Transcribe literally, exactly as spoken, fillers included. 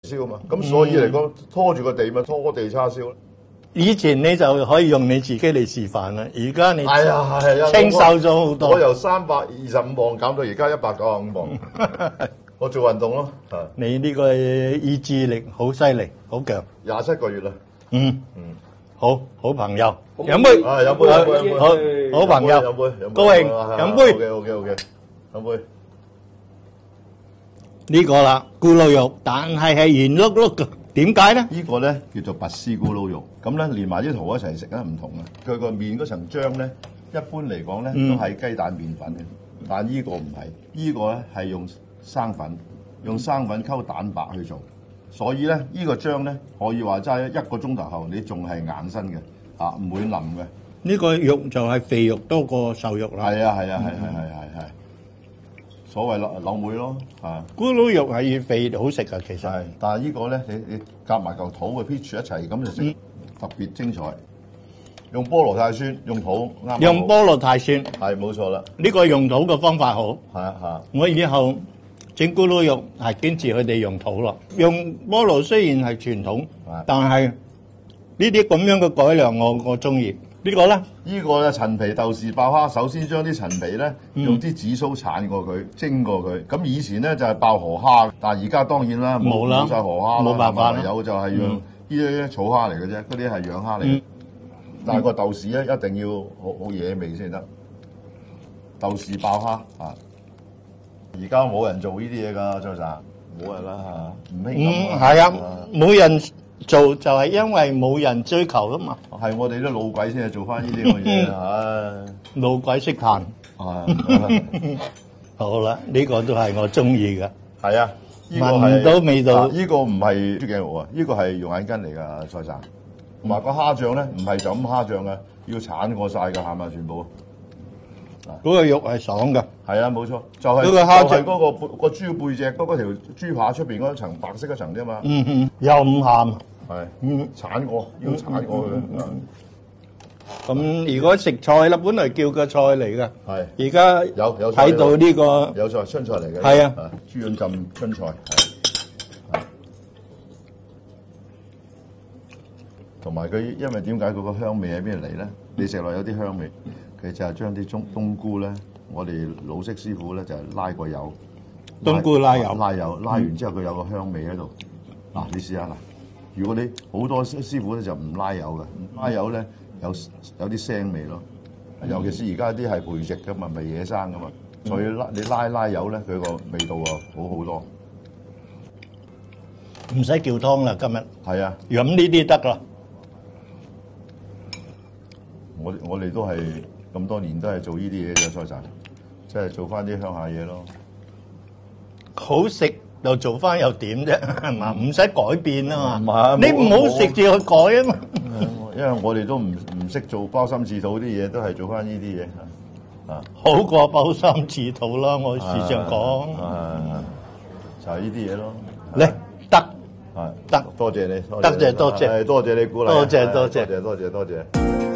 燒嘛，咁所以嚟講拖住個地咪拖地叉燒咯。 以前你就可以用你自己嚟示範啦，而家你係啊係啊， 清瘦咗好多。 我由三百二十五磅減到而家一百九十五磅。我做運動咯，係。 你呢個意志力好犀利，好強。 廿七個月啦。 嗯嗯， 好好朋友，飲杯。 啊，飲杯飲杯飲杯。 好好朋友， 飲杯飲杯。 高興，飲杯。 OK OK OK，飲杯。 呢個啦，咕嚕肉，但係係圓碌碌嘅，點解咧？ 呢個咧叫做拔絲咕嚕肉，咁咧連埋啲圖一齊食咧唔同啊！佢個面嗰層漿咧，一般嚟講咧都係雞蛋麵粉嘅，但係呢個唔係，呢個咧係用生粉，用生粉溝蛋白去做，所以咧呢個漿咧可以話齋一個鐘頭後你仲係硬身嘅，啊唔會腍嘅。 呢個肉就係肥肉多過瘦肉啦。 係啊係啊係係係係係。所謂柳柳妹咯，啊！ 咕嚕肉係越肥好食噶，其實係，但係呢個咧，你你夾埋嚿土嘅 pitch 一齊咁就食，特別精彩。用菠蘿太酸，用土啱。 用菠蘿太酸， 係冇錯啦。 呢個用土嘅方法好。 係啊係啊。 我以後整咕嚕肉係堅持佢哋用土咯。用菠蘿雖然係傳統，但係呢啲咁樣嘅改良我我中意。呢個咧？ 呢個咧陳皮豆豉爆蝦，首先將啲陳皮咧用啲紫蘇剷過佢，蒸過佢。咁以前咧就係爆河蝦，但係而家當然啦，冇冇曬河蝦啦， 冇辦法啦。 有就係用呢啲草蝦嚟嘅啫，嗰啲係養蝦嚟嘅。但係個豆豉咧一定要好好野味先得。豆豉爆蝦啊！而家冇人做呢啲嘢㗎，張生冇人啦嚇，唔興咁。 嗯，係啊，冇人做就係因為冇人追求啊嘛。 係我哋啲老鬼先係做翻呢啲咁嘅嘢，唉， 老鬼識彈。 係， 好啦，呢個都係我中意嘅。 係啊，呢個係聞到味道。 呢個唔係豬頸肉啊，呢個係用眼筋嚟㗎，蔡生。同埋個蝦醬咧，唔係就咁蝦醬啊，要剷過曬㗎，係咪全部？ 嗰個肉係爽㗎。係啊，冇錯，就係嗰個蝦醬， 就係嗰個背個豬背脊嗰嗰條豬扒出邊嗰層白色嗰層啫嘛。 嗯嗯，又唔鹹。 係，嗯，剷過，要剷過嘅。 咁如果食菜啦，本來叫個菜嚟嘅， 係， 而家有有睇到呢個有菜春菜嚟嘅， 係啊， 豬潤浸春菜，係，同埋佢因為點解佢個香味喺邊度嚟咧？你食落有啲香味，佢就係將啲中冬菇咧，我哋老式師傅咧就係拉個油， 冬菇拉油， 拉油拉完之後佢有個香味喺度，嗱你試下啦。如果你好多師傅咧就唔拉油嘅，唔拉油咧有有啲腥味咯。尤其是而家啲係培植嘅嘛，唔係野生嘅嘛，所以拉你拉拉油咧，佢個味道啊好好多。 唔使叫湯啦，今日係啊， 飲呢啲得啦。 我我哋都係咁多年都係做呢啲嘢嘅，蔡生，即係做翻啲鄉下嘢咯。 好食。又做翻又點啫？係嘛，唔使改變啊嘛。 你唔好食住去改啊嘛。 因為我哋都唔唔識做鮑參翅肚啲嘢，都係做翻呢啲嘢啊。 好過鮑參翅肚啦，我時常講。 啊，就係呢啲嘢咯。 嚟得， 係得， 多謝你， 多謝多謝， 多謝你鼓勵， 多謝多謝多謝多謝多謝。